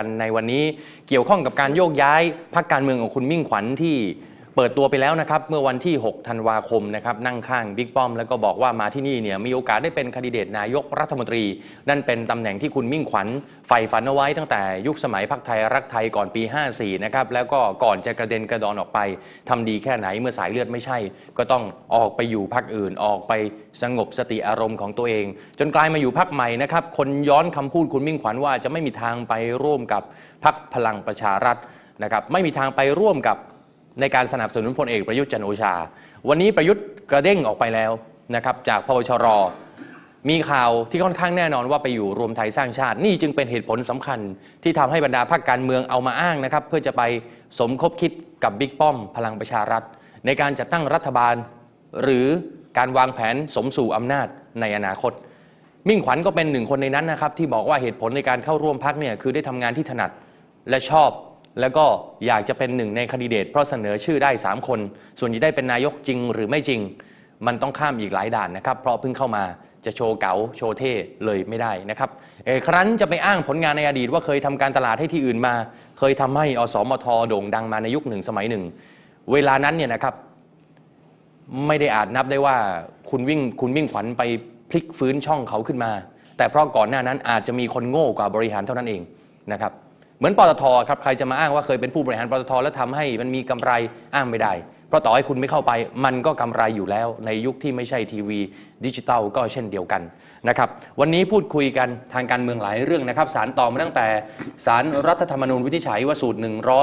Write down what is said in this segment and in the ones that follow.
ในวันนี้เกี่ยวข้องกับการโยกย้ายพรรคการเมืองของคุณมิ่งขวัญที่เปิดตัวไปแล้วนะครับเมื่อวันที่6ธันวาคมนะครับนั่งข้างบิ๊กป้อมแล้วก็บอกว่ามาที่นี่เนี่ยมีโอกาสได้เป็นแคนดิเดตนายกรัฐมนตรีนั่นเป็นตำแหน่งที่คุณมิ่งขวัญใฝ่ฝันเอาไว้ตั้งแต่ยุคสมัยพรรคไทยรักไทยก่อนปี54นะครับแล้วก็ก่อนจะกระเด็นกระดอนออกไปทำดีแค่ไหนเมื่อสายเลือดไม่ใช่ก็ต้องออกไปอยู่พรรคอื่นออกไปสงบสติอารมณ์ของตัวเองจนกลายมาอยู่พรรคใหม่นะครับคนย้อนคำพูดคุณมิ่งขวัญว่าจะไม่มีทางไปร่วมกับพรรคพลังประชารัฐนะครับไม่มีทางไปร่วมกับในการสนับสนุนพลเอกประยุทธ์จันทร์โอชาวันนี้ประยุทธ์กระเด้งออกไปแล้วนะครับจากพวชร.มีข่าวที่ค่อนข้างแน่นอนว่าไปอยู่รวมไทยสร้างชาตินี่จึงเป็นเหตุผลสำคัญที่ทำให้บรรดาพรรคการเมืองเอามาอ้างนะครับเพื่อจะไปสมคบคิดกับบิ๊กป้อมพลังประชารัฐในการจัดตั้งรัฐบาลหรือการวางแผนสมสู่อำนาจในอนาคตมิ่งขวัญก็เป็นหนึ่งคนในนั้นนะครับที่บอกว่าเหตุผลในการเข้าร่วมพรรคเนี่ยคือได้ทำงานที่ถนัดและชอบแล้วก็อยากจะเป็นหนึ่งในแคนดิเดตเพราะเสนอชื่อได้3คนส่วนจะได้เป็นนายกจริงหรือไม่จริงมันต้องข้ามอีกหลายด่านนะครับเพราะเพิ่งเข้ามาจะโชว์เก๋าโชว์เท่เลยไม่ได้นะครับครั้นจะไปอ้างผลงานในอดีตว่าเคยทำการตลาดให้ที่อื่นมาเคยทำให้อสมทโด่งดังมาในยุคหนึ่งสมัยหนึ่งเวลานั้นเนี่ยนะครับไม่ได้อาจนับได้ว่าคุณมิ่งขวัญไปพลิกฟื้นช่องเขาขึ้นมาแต่เพราะก่อนหน้านั้นอาจจะมีคนโง่กว่าบริหารเท่านั้นเองนะครับเหมือนปตท.ครับใครจะมาอ้างว่าเคยเป็นผู้บริหารปตท.แล้วทำให้มันมีกำไรอ้างไม่ได้เพราะต่อให้คุณไม่เข้าไปมันก็กำไรอยู่แล้วในยุคที่ไม่ใช่ทีวีดิจิตอลก็เช่นเดียวกันนะครับวันนี้พูดคุยกันทางการเมืองหลายเรื่องนะครับศาลต่อมาตั้งแต่ศาลรัฐธรรมนูญวินิจฉัยว่าสูตร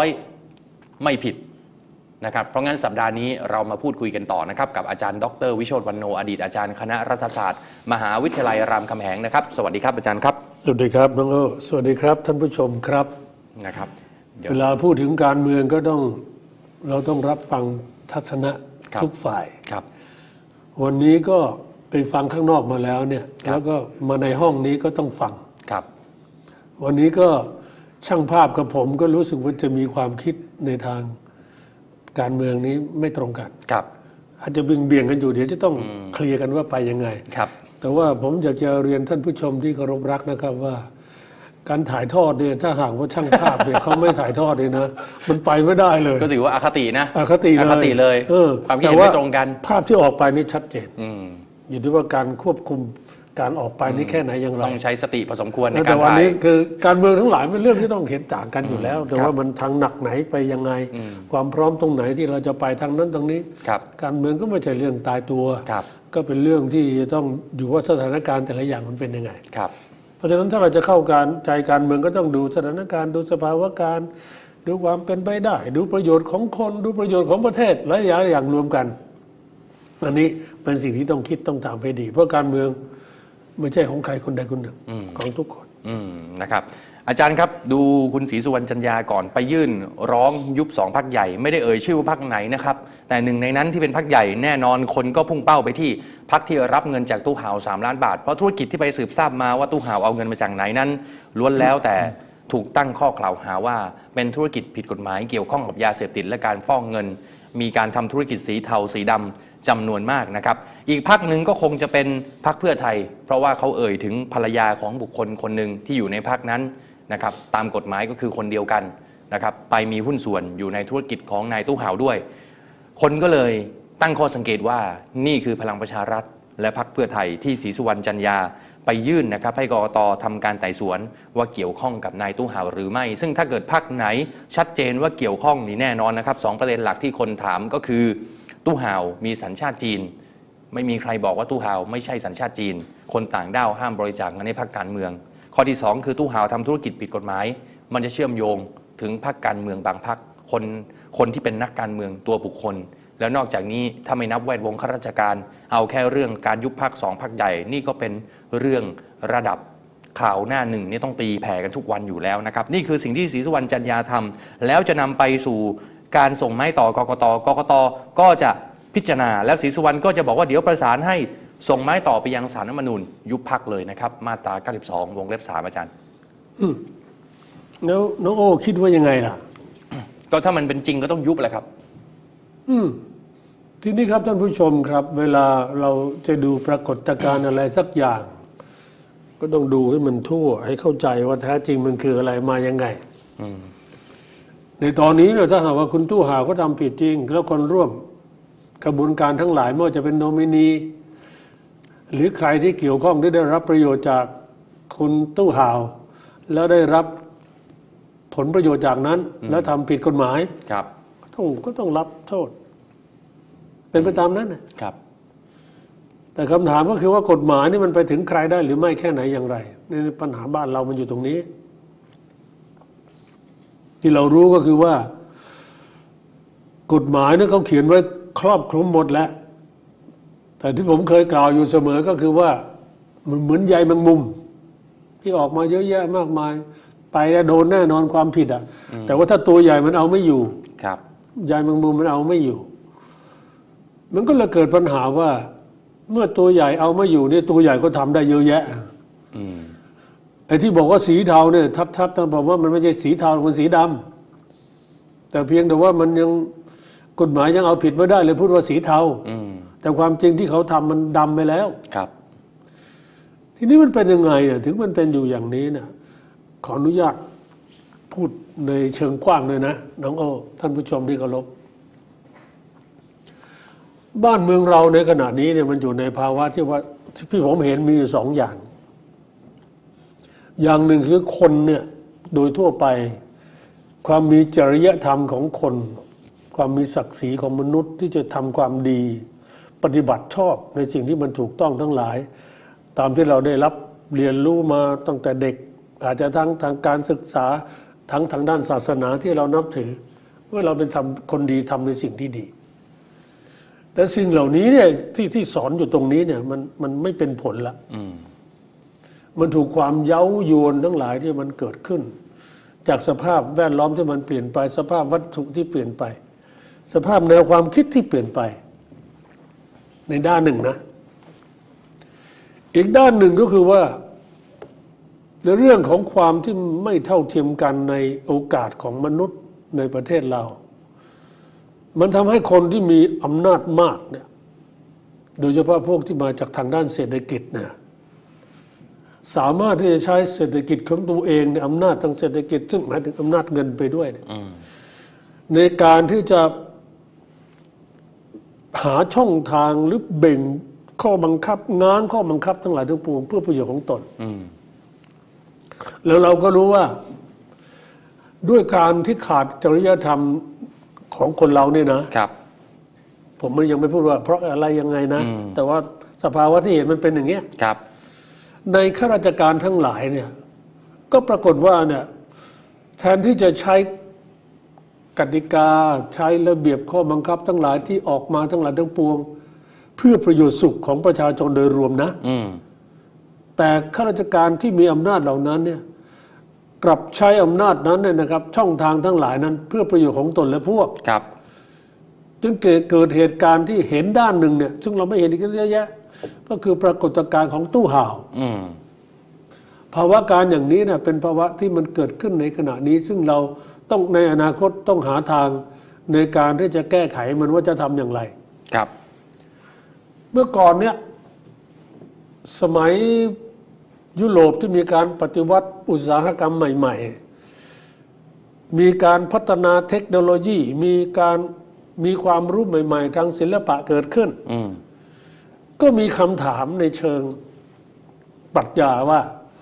100ไม่ผิดนะครับเพราะงั้นสัปดาห์นี้เรามาพูดคุยกันต่อนะครับกับอาจารย์ดร.วิโชติวรรณโนอดีตอาจารย์คณะรัฐศาสตร์มหาวิทยาลัยรามคำแหงนะครับสวัสดีครับอาจารย์ครับสวัสดีครับน้องโอสวัสดีครับท่านผู้ชมครับนะครับเวลาพูดถึงการเมืองก็เราต้องรับฟังทัศนะทุกฝ่ายครับวันนี้ก็ไปฟังข้างนอกมาแล้วเนี่ยแล้วก็มาในห้องนี้ก็ต้องฟังครับวันนี้ก็ช่างภาพกับผมก็รู้สึกว่าจะมีความคิดในทางการเมืองนี้ไม่ตรงกันครับอาจจะเบี่ยงกันอยู่เดี๋ยวจะต้องเคลียร์กันว่าไปยังไงครับแต่ว่าผมอยากจะเรียนท่านผู้ชมที่เคารพรักนะครับว่าการถ่ายทอดเนี่ยถ้าหากว่าช่างภาพเนี่ยเขาไม่ถ่ายทอดเลยนะมันไปไม่ได้เลยก็ถือว่าอคตินะอคติเลยความคิดเห็นไม่ตรงกันภาพที่ออกไปนี่ชัดเจนอยู่ที่ว่าการควบคุมการออกไปนี่แค่ไหนอย่างไรต้องใช้สติพอสมควรในการถ่ายแต่วันนี้คือการเมืองทั้งหลายเป็นเรื่องที่ต้องเห็นต่างกันอยู่แล้วแต่ว่ามันทางหนักไหนไปยังไงความพร้อมตรงไหนที่เราจะไปทางนั้นตรงนี้การเมืองก็ไม่ใช่เรื่องตายตัวก็เป็นเรื่องที่จะต้องอยู่ว่าสถานการณ์แต่ละอย่างมันเป็นยังไงเพราะฉะนั้นถ้าเราจะเข้าใจการเมืองก็ต้องดูสถานการณ์ดูสภาวะการดูความเป็นไปได้ดูประโยชน์ของคนดูประโยชน์ของประเทศหลายอย่างรวมกันอันนี้เป็นสิ่งที่ต้องคิดต้องตามให้ดีเพราะการเมืองไม่ใช่ของใครคนใดคนหนึ่งของทุกคนนะครับอาจารย์ครับดูคุณศรีสุวรรณจันยาก่อนไปยื่นร้องยุบ2พรรคใหญ่ไม่ได้เอ่ยชื่อว่าพรรคไหนนะครับแต่หนึ่งในนั้นที่เป็นพรรคใหญ่แน่นอนคนก็พุ่งเป้าไปที่พรรคที่รับเงินจากตู้ห่าว3 ล้านบาทเพราะธุรกิจที่ไปสืบทราบมาว่าตู้ห่าวเอาเงินมาจากไหนนั้นล้วนแล้วแต่ถูกตั้งข้อกล่าวหาว่าเป็นธุรกิจผิดกฎหมายเกี่ยวข้องกับยาเสพติดและการฟอกเงินมีการทำธุรกิจสีเทาสีดำจำนวนมากนะครับอีกพรรคหนึ่งก็คงจะเป็นพรรคเพื่อไทยเพราะว่าเขาเอ่ยถึงภรรยาของบุคคลคนหนึ่งที่อยู่ในพรรคนั้นนะครับตามกฎหมายก็คือคนเดียวกันนะครับไปมีหุ้นส่วนอยู่ในธุรกิจของนายตู้ห่าวด้วยคนก็เลยตั้งข้อสังเกตว่านี่คือพลังประชารัฐและพรรคเพื่อไทยที่ศรีสุวรรณจันยาไปยื่นนะครับให้กกต.ทำการไต่สวนว่าเกี่ยวข้องกับนายตู้ห่าวหรือไม่ซึ่งถ้าเกิดพรรคไหนชัดเจนว่าเกี่ยวข้องนี่แน่นอนนะครับ2ประเด็นหลักที่คนถามก็คือตู้ห่าวมีสัญชาติจีนไม่มีใครบอกว่าตู้ห่าวไม่ใช่สัญชาติจีนคนต่างด้าวห้ามบริจาคเงินให้พรรคการเมืองข้อที่2คือตู้ห่าวทำธุรกิจผิดกฎหมายมันจะเชื่อมโยงถึงพรรคการเมืองบางพรรคคนที่เป็นนักการเมืองตัวบุคคลแล้วนอกจากนี้ถ้าไม่นับแวดวงข้าราชการเอาแค่เรื่องการยุบพรรค2 พรรคใหญ่นี่ก็เป็นเรื่องระดับข่าวหน้าหนึ่งนี่ต้องตีแผ่กันทุกวันอยู่แล้วนะครับนี่คือสิ่งที่ศรีสุวรรณจันยาทำแล้วจะนำไปสู่การส่งไม้ต่อกกต.กกต.ก็จะพิจารณาแล้วศรีสุวรรณก็จะบอกว่าเดี๋ยวประสานให้ส่งไม้ต่อไปยังศาลรัฐธรรมนูญยุบพรรคเลยนะครับมาตรา 92 วงเล็บ 3อาจารย์แล้วน้องโอคิดว่ายังไงล่ะก็ถ้ามันเป็นจริงก็ต้องยุบแหละครับทีนี้ครับท่านผู้ชมครับเวลาเราจะดูปรากฏการณ์อะไรสักอย่างก็ต้องดูให้มันทั่วให้เข้าใจว่าแท้จริงมันคืออะไรมายังไงในตอนนี้เนี่ยถ้าหากว่าคุณตู้ห่าวก็ทำผิดจริงแล้วคนร่วมกระบวนการทั้งหลายไม่ว่าจะเป็นโนมินีหรือใครที่เกี่ยวข้องที่ได้รับประโยชน์จากคุณตู้ห่าว แล้วได้รับผลประโยชน์จากนั้น แล้วทำผิดกฎหมายครับก็ต้องรับโทษเป็นไปตามนั้นนะครับแต่คำถามก็คือว่ากฎหมายนี่มันไปถึงใครได้หรือไม่แค่ไหนอย่างไรนี่ปัญหาบ้านเรามันอยู่ตรงนี้ที่เรารู้ก็คือว่ากฎหมายเนี่ยเขาเขียนไว้ครอบคลุมหมดแล้วแต่ที่ผมเคยกล่าวอยู่เสมอก็คือว่ามันเหมือนใยแมงมุมที่ออกมาเยอะแยะมากมายไปแล้วโดนแน่นอนความผิดอ่ะแต่ว่าถ้าตัวใหญ่มันเอาไม่อยู่ครับใยแมงมุมมันเอาไม่อยู่มันก็เลยเกิดปัญหาว่าเมื่อตัวใหญ่เอาไม่อยู่เนี่ยตัวใหญ่ก็ทำได้เยอะแยะไอ้ที่บอกว่าสีเทาเนี่ยชัดๆต้องบอกว่ามันไม่ใช่สีเทามันสีดำแต่เพียงแต่ว่ามันยังกฎหมายยังเอาผิดไม่ได้เลยพูดว่าสีเทาแต่ความจริงที่เขาทำมันดำไปแล้วครับทีนี้มันเป็นยังไงเนี่ยถึงมันเป็นอยู่อย่างนี้เนี่ยขออนุญาตพูดในเชิงกว้างเลยนะน้องโอ้ท่านผู้ชมที่เคารพบ้านเมืองเราในขณะนี้เนี่ยมันอยู่ในภาวะที่ว่าที่ผมเห็นมีอยู่สองอย่างอย่างหนึ่งคือคนเนี่ยโดยทั่วไปความมีจริยธรรมของคนความมีศักดิ์ศรีของมนุษย์ที่จะทำความดีปฏิบัติชอบในสิ่งที่มันถูกต้องทั้งหลายตามที่เราได้รับเรียนรู้มาตั้งแต่เด็กอาจจะทั้งทางการศึกษาทั้งทางด้านศาสนาที่เรานับถือว่าเราเป็นคนดีทำในสิ่งที่ดีแต่สิ่งเหล่านี้เนี่ยที่สอนอยู่ตรงนี้เนี่ยมันไม่เป็นผลละมันถูกความเย้ายวนทั้งหลายที่มันเกิดขึ้นจากสภาพแวดล้อมที่มันเปลี่ยนไปสภาพวัตถุที่เปลี่ยนไปสภาพแนวความคิดที่เปลี่ยนไปในด้านหนึ่งนะอีกด้านหนึ่งก็คือว่าในเรื่องของความที่ไม่เท่าเทียมกันในโอกาสของมนุษย์ในประเทศเรามันทำให้คนที่มีอำนาจมากเนี่ยโดยเฉพาะพวกที่มาจากทางด้านเศรษฐกิจเนี่ยสามารถที่จะใช้เศรษฐกิจของตัวเองในอำนาจทางเศรษฐกิจซึ่งหมายถึงอำนาจเงินไปด้วยในการที่จะหาช่องทางหรือเบ่งข้อบังคับง้างข้อบังคับทั้งหลายทั้งปวงเพื่อประโยชน์ของตนแล้วเราก็รู้ว่าด้วยการที่ขาดจริยธรรมของคนเราเนี่ยนะครับผมมันยังไม่พูดว่าเพราะอะไรยังไงนะแต่ว่าสภาวะที่เห็นมันเป็นอย่างเงี้ยครับในข้าราชการทั้งหลายเนี่ยก็ปรากฏว่าเนี่ยแทนที่จะใช้กติกาใช้ระเบียบข้อบังคับทั้งหลายที่ออกมาทั้งหลายทั้งปวงเพื่อประโยชน์สุขของประชาชนโดยรวมนะแต่ข้าราชการที่มีอำนาจเหล่านั้นเนี่ยกลับใช้อำนาจนั้นเนี่ยนะครับช่องทางทั้งหลายนั้นเพื่อประโยชน์ของตนและพวกครับจึงเกิดเหตุการณ์ที่เห็นด้านหนึ่งเนี่ยซึ่งเราไม่เห็นอีกเยอะแยะก็คือปรากฏการณ์ของตู้ห่าวภาวะการอย่างนี้เนี่ยเป็นภาวะที่มันเกิดขึ้นในขณะนี้ซึ่งเราต้องในอนาคตต้องหาทางในการที่จะแก้ไขมันว่าจะทำอย่างไรครับเมื่อก่อนเนี่ยสมัยยุโรปที่มีการปฏิวัติอุตสาหกรรมใหม่ๆมีการพัฒนาเทคโนโลยีมีความรู้ใหม่ๆทางศิลปะเกิดขึ้นก็มีคำถามในเชิงปรัชญาว่า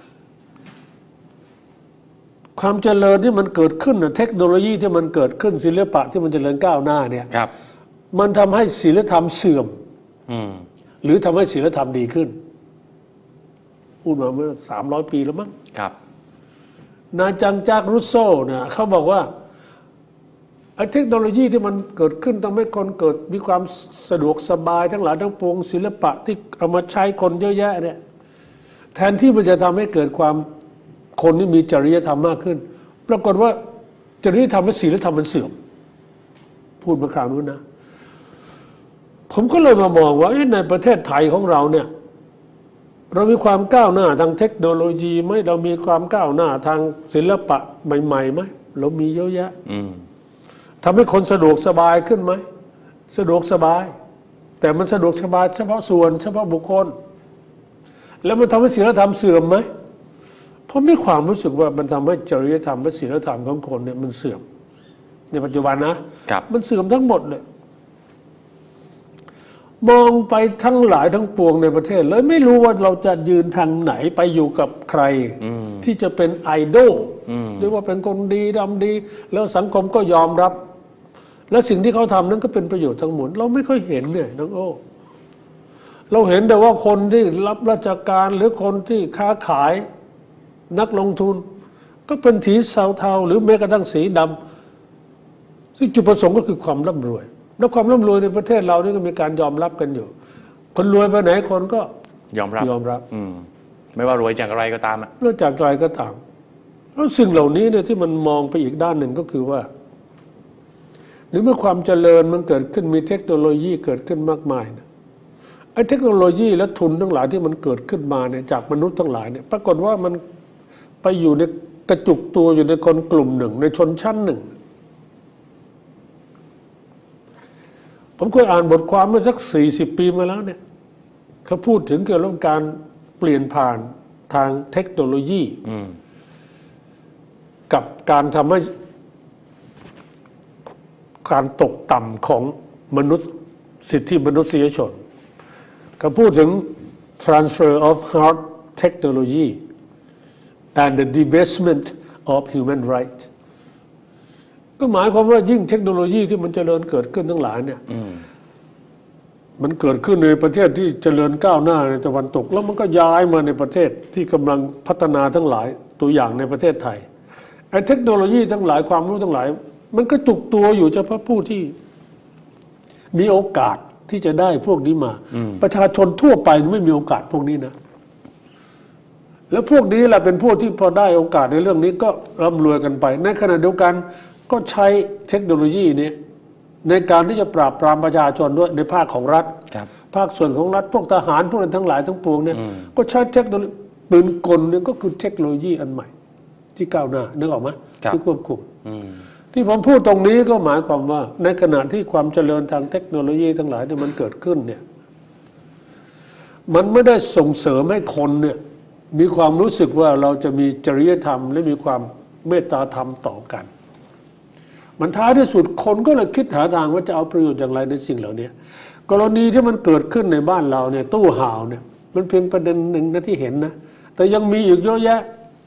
ความเจริญที่มันเกิดขึ้นเทคโนโลยีที่มันเกิดขึ้นศิลปะที่มันเจริญก้าวหน้าเนี่ยมันทำให้ศีลธรรมเสื่อมหรือทำให้ศีลธรรมดีขึ้นพูดมาเมื่อ300 ปีแล้วมั้งนายจังจากรุสโซเนี่ยเขาบอกว่าไอ้เทคโนโลยีที่มันเกิดขึ้นทำให้คนเกิดมีความสะดวกสบายทั้งหลายทั้งปวงศิลปะที่เอามาใช้คนเยอะแยะเนี่ยแทนที่มันจะทำให้เกิดความคนที่มีจริยธรรมมากขึ้นปรากฏว่าจริยธรรมและศีลธรรมมันเสื่อมพูดมาคราวนู้นนะผมก็เลยมามองว่าในประเทศไทยของเราเนี่ยเรามีความก้าวหน้าทางเทคโนโลยีไหมเรามีความก้าวหน้าทางศิลปะใหม่ๆไหมเรามีเยอะแยะทำให้คนสะดวกสบายขึ้นไหมสะดวกสบายแต่มันสะดวกสบายเฉพาะส่วนเฉพาะบุคคลแล้วมันทำให้ศีลธรรมเสื่อมไหมผผมมีความรู้สึกว่ามันทำให้จริยธรรมและศีลธรรมของคนเนี่ยมันเสื่อมในปัจจุบันนะครับมันเสื่อมทั้งหมดเลยมองไปทั้งหลายทั้งปวงในประเทศเลยไม่รู้ว่าเราจะยืนทางไหนไปอยู่กับใครที่จะเป็นไอดอลหรือว่าเป็นคนดีดำดีแล้วสังคมก็ยอมรับและสิ่งที่เขาทำนั้นก็เป็นประโยชน์ทั้งหมดเราไม่ค่อยเห็นเนี่ยน้องโอ้เราเห็นแต่ว่าคนที่รับราชการหรือคนที่ค้าขายนักลงทุนก็เป็นสีเทาๆหรือแม้กระทั่งสีดำซึ่งจุดประสงค์ก็คือความร่ำรวยแล้วความร่ำรวยในประเทศเรานี่ก็มีการยอมรับกันอยู่คนรวยไปไหนคนก็ยอมรับไม่ว่ารวยจากอะไรก็ตามรวยจากอะไรก็ตามแล้วสิ่งเหล่านี้เนี่ยที่มันมองไปอีกด้านหนึ่งก็คือว่าหรือเมื่อความเจริญมันเกิดขึ้นมีเทคโนโลยีเกิดขึ้นมากมายนะไอ้เทคโนโลยีและทุนทั้งหลายที่มันเกิดขึ้นมาเนี่ยจากมนุษย์ทั้งหลายเนี่ยปรากฏว่ามันไปอยู่ในกระจุกตัวอยู่ในคนกลุ่มหนึ่งในชนชั้นหนึ่งผมเคยอ่านบทความเมื่อสัก40 ปีมาแล้วเนี่ยเขาพูดถึงเกี่ยวกับการเปลี่ยนผ่านทางเทคโนโลยีกับการทำให้การตกต่ำของมนุษย์สิทธิมนุษยชนเขาพูดถึง transfer of hard technology and the debasement of human rights ก็หมายความว่ายิ่งเทคโนโลยีที่มันเจริญเกิดขึ้นทั้งหลายเนี่ยมันเกิดขึ้นในประเทศที่เจริญก้าวหน้าในตะวันตกแล้วมันก็ย้ายมาในประเทศที่กำลังพัฒนาทั้งหลายตัวอย่างในประเทศไทยไอ้เทคโนโลยีทั้งหลายความรู้ทั้งหลายมันก็จุกตัวอยู่เฉพาะผู้ที่มีโอกาสที่จะได้พวกนี้มาประชาชนทั่วไปไม่มีโอกาสพวกนี้นะแล้วพวกนี้แหละเป็นพวกที่พอได้โอกาสในเรื่องนี้ก็ร่ำรวยกันไปในขณะเดียวกันก็ใช้เทคโนโลยีนี้ในการที่จะปราบปรามประชาชนด้วยในภาคของรัฐภาคส่วนของรัฐพวกทหารพวกนั้นทั้งหลายทั้งปวงเนี่ยก็ใช้เทคโนโลยีปืนกลเนี่ยก็คือเทคโนโลยีอันใหม่ที่ก้าวหน้านึกออกไหมที่ควบคุมที่ผมพูดตรงนี้ก็หมายความว่าในขณะที่ความเจริญทางเทคโนโลยีทั้งหลายที่มันเกิดขึ้นเนี่ยมันไม่ได้ส่งเสริมให้คนเนี่ยมีความรู้สึกว่าเราจะมีจริยธรรมและมีความเมตตาธรรมต่อกันมันท้ายที่สุดคนก็เลยคิดหาทางว่าจะเอาประโยชน์อย่างไรในสิ่งเหล่านี้กรณีที่มันเกิดขึ้นในบ้านเราเนี่ยตู้ห่าวเนี่ยมันเพียงประเด็นหนึ่งนะที่เห็นนะแต่ยังมีอีกเยอะแยะ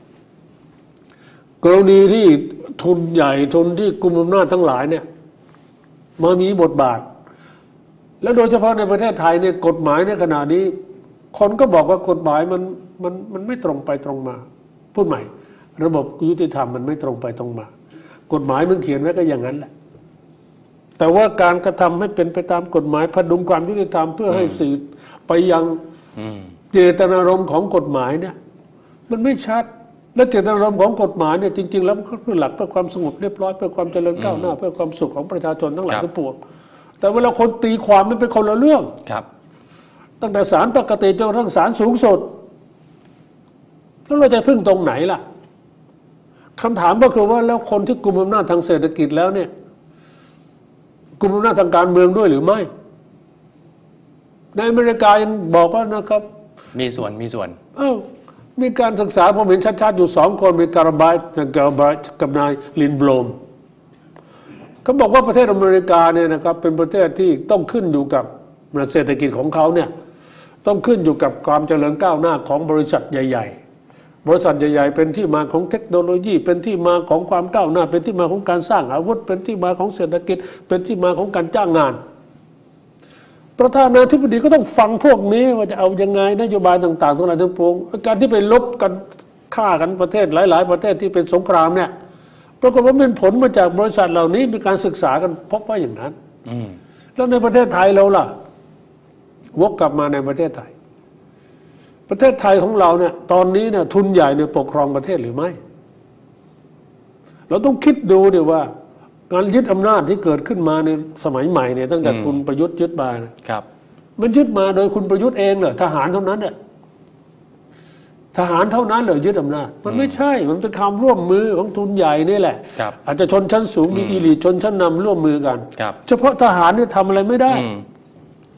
กรณีที่ทุนใหญ่ทุนที่กุมอำนาจทั้งหลายเนี่ยมามีบทบาทแล้วโดยเฉพาะในประเทศไทยเนี่ยกฎหมายในขณะนี้คนก็บอกว่ากฎหมายมันไม่ตรงไปตรงมาพูดใหม่ระบบยุติธรรมมันไม่ตรงไปตรงมากฎหมายมันเขียนไว้ก็อย่างนั้นแหละแต่ว่าการกระทำให้เป็นไปตามกฎหมายพดุงความยุติธรรมเพื่อให้สื่อไปยังเจตนารมณ์ของกฎหมายเนี่ยมันไม่ชัดและเจตนารมณ์ของกฎหมายเนี่ยจริงๆแล้วก็คือหลักเพื่อความสงบเรียบร้อยเพื่อความเจริญก้าวหน้าเพื่อความสุขของประชาชนทั้งหลายทั้งปวงแต่เวลาคนตีความมันเป็นคนละเรื่องตั้งแต่ศาลปกติจนกระทั่งศาลสูงสุดแล้วเราจะพึ่งตรงไหนล่ะคำถามก็คือว่าแล้วคนที่กุมอำนาจทางเศรษฐกิจแล้วเนี่ยกุมอำนาจทางการเมืองด้วยหรือไม่ในอเมริกายังบอกว่านะครับมีส่วนมีการศึกษาผมเห็นชัดๆอยู่2 คนมีการบายกับนายลินโบลมเขาบอกว่าประเทศอเมริกาเนี่ยนะครับเป็นประเทศที่ต้องขึ้นอยู่กับเศรษฐกิจของเขาเนี่ยต้องขึ้นอยู่กับความเจริญก้าวหน้าของบริษัทใหญ่ๆบริษัทใหญ่ๆเป็นที่มาของเทคโนโลยีเป็นที่มาของความก้าวหน้าเป็นที่มาของการสร้างอาวุธเป็นที่มาของเศรษฐกิจเป็นที่มาของการจ้างงานประธานาธิบดีก็ต้องฟังพวกนี้ว่าจะเอายังไงนโยบายต่างๆทั้งหลายทั้งปวงการที่ไปลบกันฆ่ากันประเทศหลายๆประเทศที่เป็นสงครามเนี่ยปรากฏว่าเป็นผลมาจากบริษัทเหล่านี้มีการศึกษากันพบว่าอย่างนั้นแล้วในประเทศไทยเราล่ะวกกลับมาในประเทศไทยของเราเนี่ยตอนนี้เนี่ยทุนใหญ่เนี่ยปกครองประเทศหรือไม่เราต้องคิดดูดิว่าการยึดอำนาจที่เกิดขึ้นมาในสมัยใหม่เนี่ยตั้งแต่คุณประยุทธ์ยึดมาครับมันยึดมาโดยคุณประยุทธ์เองเหรอทหารเท่านั้นเนี่ยทหารเท่านั้นเหรอยึดอำนาจมันไม่ใช่มันเป็นความร่วมมือของทุนใหญ่นี่แหละอาจจะชนชั้นสูงมีอีลิทชนชั้นนำร่วมมือกันเฉพาะทหารเนี่ยทำอะไรไม่ได้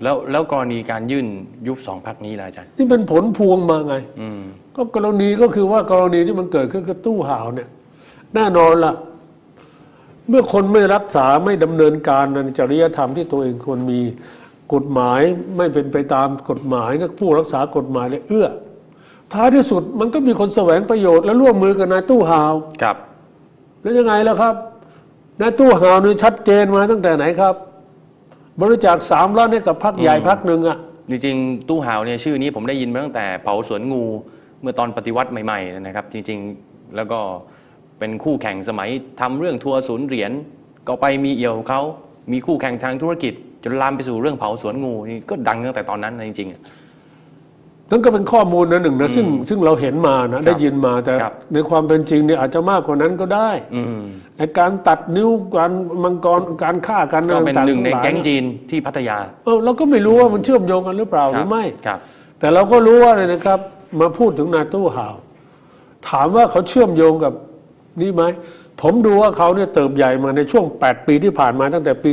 แล้วกรณีการยื่นยุบ2 พรรคนี้ล่ะอาจารย์นี่เป็นผลพวงมาไงก็กรณีก็คือว่ากรณีที่มันเกิดขึ้นกับตู้ห่าวเนี่ยแน่นอนล่ะเมื่อคนไม่รักษาไม่ดำเนินการในจริยธรรมที่ตัวเองควรมีกฎหมายไม่เป็นไปตามกฎหมายนะผู้รักษากฎหมายเลยท้ายที่สุดมันก็มีคนแสวงประโยชน์และร่วมมือกับนายตู้ห่าวครับแล้วยังไงล่ะครับนายตู้ห่าวนี่ชัดเจนมาตั้งแต่ไหนครับบริจาค3 ล้านให้กับพรรคใหญ่พรรคหนึ่งอ่ะจริงๆตู้ห่าวเนี่ยชื่อนี้ผมได้ยินมาตั้งแต่เผาสวนงูเมื่อตอนปฏิวัติใหม่ๆนะครับจริงๆแล้วก็เป็นคู่แข่งสมัยทำเรื่องทัวร์ศูนย์เหรียญก็ไปมีเอี่ยวเขามีคู่แข่งทางธุรกิจจนลามไปสู่เรื่องเผาสวนงูนี่ก็ดังตั้งแต่ตอนนั้นนะจริงๆนั่นก็เป็นข้อมูลหนึ่งนะซึ่งเราเห็นมานะได้ยินมาแต่ในความเป็นจริงเนี่ยอาจจะมากกว่านั้นก็ได้ในการตัดนิ้วการมังกรการฆ่ากันก็เป็นหนึ่งในแก๊งจีนที่พัทยาเราก็ไม่รู้ว่ามันเชื่อมโยงกันหรือเปล่าหรือไม่แต่เราก็รู้ว่าเลยนะครับมาพูดถึงนายตู้ห่าวถามว่าเขาเชื่อมโยงกับนี่ไหมผมดูว่าเขาเนี่ยเติบใหญ่มาในช่วง8 ปีที่ผ่านมาตั้งแต่ปี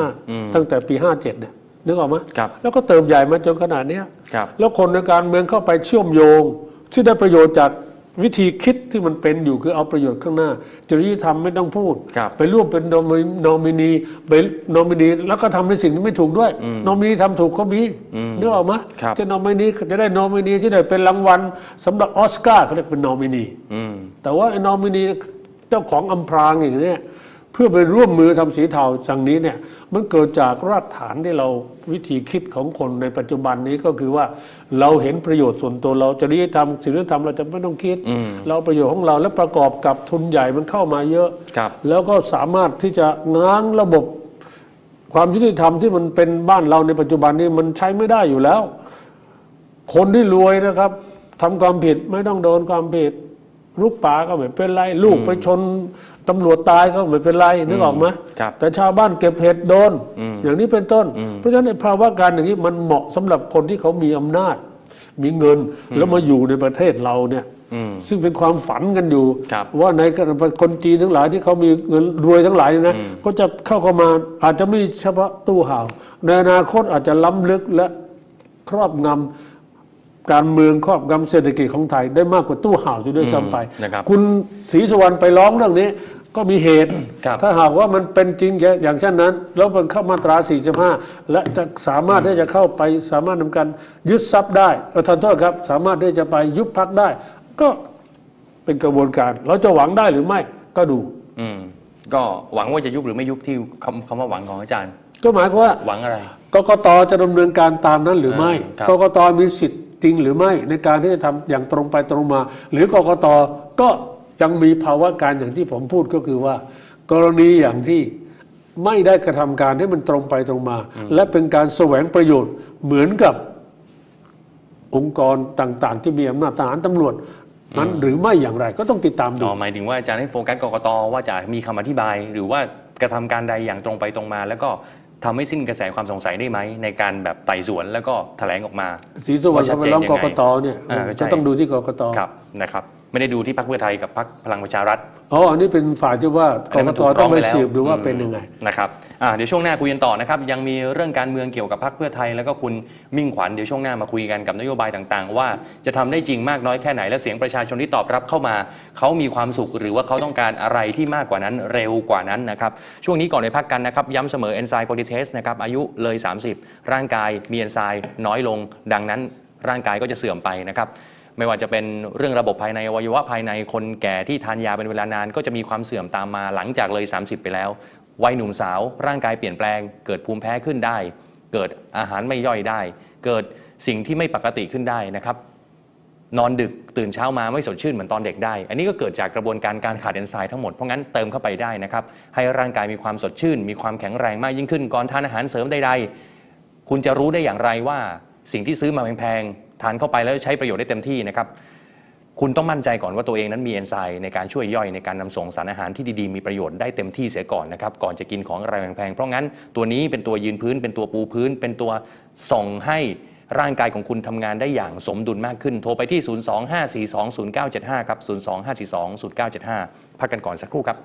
75ตั้งแต่ปี57เนี่ยนึกออกไหมแล้วก็เติบใหญ่มาจนขนาดนี้แล้วคนในการเมืองเข้าไปเชื่อมโยงที่ได้ประโยชน์จากวิธีคิดที่มันเป็นอยู่คือเอาประโยชน์ข้างหน้าจริยธรรมไม่ต้องพูดไปร่วมเป็นนอมินีไปนอมินีแล้วก็ทำในสิ่งที่ไม่ถูกด้วยนอมินีทำถูกก็มีนึกออกไหมจะนอมินีจะได้นอมินีที่ได้เป็นรางวัลสำหรับออสการ์เขาเรียกเป็นนอมินีแต่ว่าไอ้นอมินีเจ้าของอำพรางอย่างนี้เพื่อไปร่วมมือทำสีเทาสั่งนี้เนี่ยมันเกิดจากรากฐานที่เราวิธีคิดของคนในปัจจุบันนี้ก็คือว่าเราเห็นประโยชน์ส่วนตัวเราจริยธรรมศีลธรรมเราจะไม่ต้องคิดเราประโยชน์ของเราและประกอบกับทุนใหญ่มันเข้ามาเยอะแล้วก็สามารถที่จะง้างระบบความยุติธรรมที่มันเป็นบ้านเราในปัจจุบันนี้มันใช้ไม่ได้อยู่แล้วคนที่รวยนะครับทำความผิดไม่ต้องโดนความผิดลูกป่าก็ไม่เป็นไรลูกไปชนตำรวจตายก็ไม่เป็นไรนึกออกไหมแต่ชาวบ้านเก็บเห็ดโดนอย่างนี้เป็นต้นเพราะฉะนั้นในภาวะการอย่างนี้มันเหมาะสำหรับคนที่เขามีอำนาจมีเงินแล้วมาอยู่ในประเทศเราเนี่ยซึ่งเป็นความฝันกันอยู่ว่าในคนจีนทั้งหลายที่เขามีเงินรวยทั้งหลายนะก็จะเข้ามาอาจจะไม่เฉพาะตู้ห่าวในอนาคตอาจจะล้ำลึกและครอบงำการเมืองครอบงำเศรษฐกิจของไทยได้มากกว่าตู้ห่าวจะด้วยซ้ำไปคุณศรีสุวรรณไปร้องเรื่องนี้ก็มีเหตุถ้าหากว่ามันเป็นจริงอย่างเช่นนั้นแล้วมันเข้ามาตรา45และจะสามารถที่จะเข้าไปสามารถทำการยึดทรัพย์ได้ท่านโทษครับสามารถที่จะไปยุบพรรคได้ก็เป็นกระบวนการเราจะหวังได้หรือไม่ก็ดูก็หวังว่าจะยุบหรือไม่ยุบที่คำว่าหวังของอาจารย์ก็หมายความว่าหวังอะไรกกต.จะดำเนินการตามนั้นหรือไม่กกต.มีสิทธิ์จริงหรือไม่ในการที่จะทำอย่างตรงไปตรงมาหรือกกต.ก็ยังมีภาวะการอย่างที่ผมพูดก็คือว่ากรณีอย่างที่ไม่ได้กระทำการให้มันตรงไปตรงมาและเป็นการแสวงประโยชน์เหมือนกับองค์กรต่างๆที่มีอำนาจทหารตำรวจนั้นหรือไม่อย่างไรก็ต้องติดตามดูหมายถึงว่าอาจารย์ให้โฟกัสกกต.ว่าจะมีคำอธิบายหรือว่ากระทำการใดอย่างตรงไปตรงมาแล้วก็ทำให้สิ้นกระแสความสงสัยได้ไหมในการแบบไต่สวนแล้วก็แถลงออกมาศรีสุวรรณไปร้องกกต.เนี่ยจะต้องดูที่กกต. นะครับไม่ได้ดูที่พรรคเพื่อไทยกับพรรคพลังประชารัฐอันนี้เป็นฝ่ายที่ว่ากกต.ต้องไปสืบดูว่าเป็นยังไงนะครับเดี๋ยวช่วงหน้าคุยกันต่อนะครับยังมีเรื่องการเมืองเกี่ยวกับพรรคเพื่อไทยแล้วก็คุณมิ่งขวัญเดี๋ยวช่วงหน้ามาคุยกันกับนโยบายต่างๆว่าจะทำได้จริงมากน้อยแค่ไหนและเสียงประชาชนที่ตอบรับเข้ามาเขามีความสุขหรือว่าเขาต้องการอะไรที่มากกว่านั้นเร็วกว่านั้นนะครับช่วงนี้ก่อนไปพักกันนะครับย้ำเสมอเอนไซม์โพลิเทสนะครับอายุเลย30ร่างกายมีเอนไซม์น้อยลงดังนั้นร่างกายก็จะเสื่อมไปนะครับไม่ว่าจะเป็นเรื่องระบบภายในอวัยวะภายในคนแก่ที่ทานยาเป็นเวลานานก็จะมีความเสื่อมตามมาหลังจากเลย30ไปแล้ววัยหนุ่มสาวร่างกายเปลี่ยนแปลงเกิดภูมิแพ้ขึ้นได้เกิดอาหารไม่ย่อยได้เกิดสิ่งที่ไม่ปกติขึ้นได้นะครับนอนดึกตื่นเช้ามาไม่สดชื่นเหมือนตอนเด็กได้อันนี้ก็เกิดจากกระบวนการขาดเอนไซม์ทั้งหมดเพราะงั้นเติมเข้าไปได้นะครับให้ร่างกายมีความสดชื่นมีความแข็งแรงมากยิ่งขึ้นก่อนทานอาหารเสริมใดๆคุณจะรู้ได้อย่างไรว่าสิ่งที่ซื้อมาแพงๆทานเข้าไปแล้วใช้ประโยชน์ได้เต็มที่นะครับคุณต้องมั่นใจก่อนว่าตัวเองนั้นมีเอนไซม์ในการช่วยย่อยในการนำส่งสารอาหารที่ดีๆมีประโยชน์ได้เต็มที่เสียก่อนนะครับก่อนจะกินของอะไรแพงๆเพราะงั้นตัวนี้เป็นตัวยืนพื้นเป็นตัวปูพื้นเป็นตัวส่งให้ร่างกายของคุณทำงานได้อย่างสมดุลมากขึ้นโทรไปที่ 025420975 ครับ 025420975 พักกันก่อนสักครู่ครับ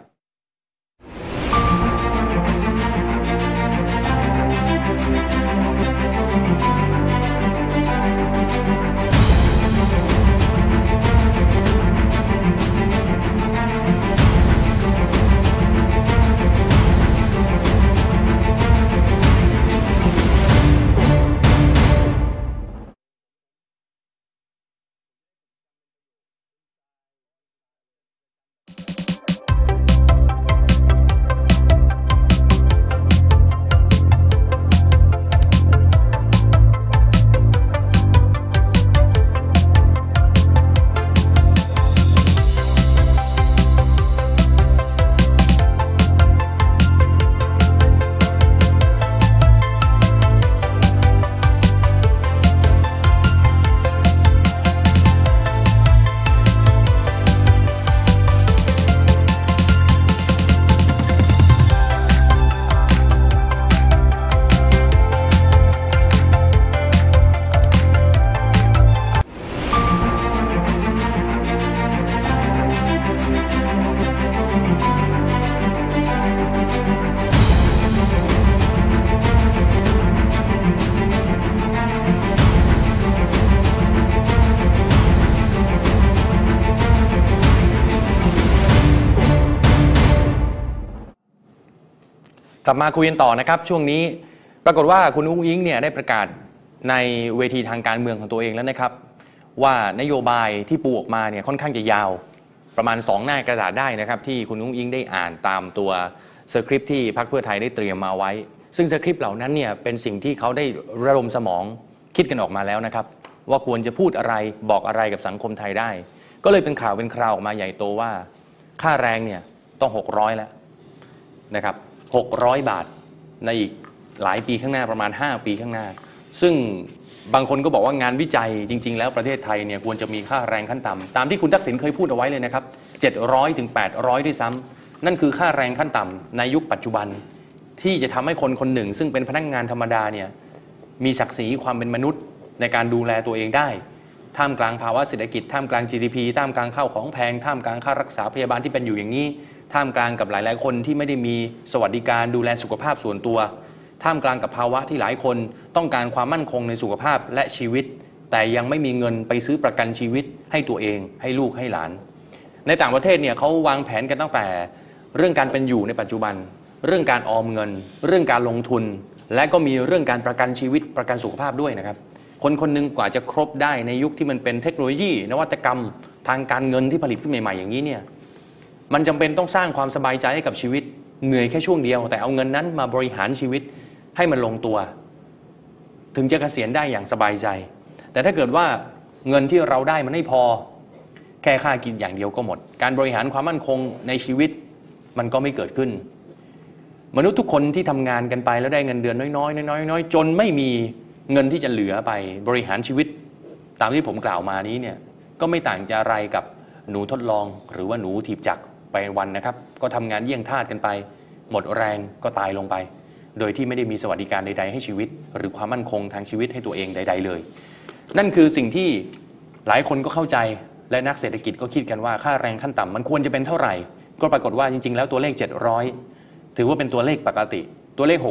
กลับมาคุยกันต่อนะครับช่วงนี้ปรากฏว่าคุณอุ้งอิงเนี่ยได้ประกาศในเวทีทางการเมืองของตัวเองแล้วนะครับว่านโยบายที่ปูออกมาเนี่ยค่อนข้างจะยาวประมาณ2 หน้ากระดาษได้นะครับที่คุณอุ้งอิงได้อ่านตามตัวสคริปต์ที่พรรคเพื่อไทยได้เตรียมมาไว้ซึ่งสคริปต์เหล่านั้นเนี่ยเป็นสิ่งที่เขาได้ระดมสมองคิดกันออกมาแล้วนะครับว่าควรจะพูดอะไรบอกอะไรกับสังคมไทยได้ก็เลยเป็นข่าวเป็นคราวออกมาใหญ่โตว่าค่าแรงเนี่ยต้อง600แล้วนะครับ600 บาทในอีกหลายปีข้างหน้าประมาณ5 ปีข้างหน้าซึ่งบางคนก็บอกว่างานวิจัยจริงๆแล้วประเทศไทยเนี่ยควรจะมีค่าแรงขั้นต่ำตามที่คุณทักษิณเคยพูดเอาไว้เลยนะครับ700 ถึง 800ด้วยซ้ำนั่นคือค่าแรงขั้นต่ำในยุคปัจจุบันที่จะทำให้คนคนหนึ่งซึ่งเป็นพนักงานธรรมดาเนี่ยมีศักดิ์ศรีความเป็นมนุษย์ในการดูแลตัวเองได้ท่ามกลางภาวะเศรษฐกิจท่ามกลาง GDP ท่ามกลางข้าวของแพงท่ามกลางค่ารักษาพยาบาลที่เป็นอยู่อย่างนี้ท่ามกลางกับหลายๆคนที่ไม่ได้มีสวัสดิการดูแลสุขภาพส่วนตัวท่ามกลางกับภาวะที่หลายคนต้องการความมั่นคงในสุขภาพและชีวิตแต่ยังไม่มีเงินไปซื้อประกันชีวิตให้ตัวเองให้ลูกให้หลานในต่างประเทศเนี่ยเขาวางแผนกันตั้งแต่เรื่องการเป็นอยู่ในปัจจุบันเรื่องการออมเงินเรื่องการลงทุนและก็มีเรื่องการประกันชีวิตประกันสุขภาพด้วยนะครับคนคนหนึ่งกว่าจะครบได้ในยุคที่มันเป็นเทคโนโลยีนวัตกรรมทางการเงินที่ผลิตขึ้นใหม่ๆอย่างนี้เนี่ยมันจำเป็นต้องสร้างความสบายใจให้กับชีวิตเหนื่อยแค่ช่วงเดียวแต่เอาเงินนั้นมาบริหารชีวิตให้มันลงตัวถึงจะเกษียณได้อย่างสบายใจแต่ถ้าเกิดว่าเงินที่เราได้มันไม่พอแค่ค่ากินอย่างเดียวก็หมดการบริหารความมั่นคงในชีวิตมันก็ไม่เกิดขึ้นมนุษย์ทุกคนที่ทำงานกันไปแล้วได้เงินเดือนน้อยๆจนไม่มีเงินที่จะเหลือไปบริหารชีวิตตามที่ผมกล่าวมานี้เนี่ยก็ไม่ต่างจะอะไรกับหนูทดลองหรือว่าหนูถีบจักรไปวันนะครับก็ทำงานเยี่ยงทาสกันไปหมดแรงก็ตายลงไปโดยที่ไม่ได้มีสวัสดิการใดๆให้ชีวิตหรือความมั่นคงทางชีวิตให้ตัวเองใดๆเลยนั่นคือสิ่งที่หลายคนก็เข้าใจและนักเศรษฐกิจก็คิดกันว่าค่าแรงขั้นต่ำมันควรจะเป็นเท่าไหร่ก็ปรากฏว่าจริงๆแล้วตัวเลข700ถือว่าเป็นตัวเลขปกติตัวเลข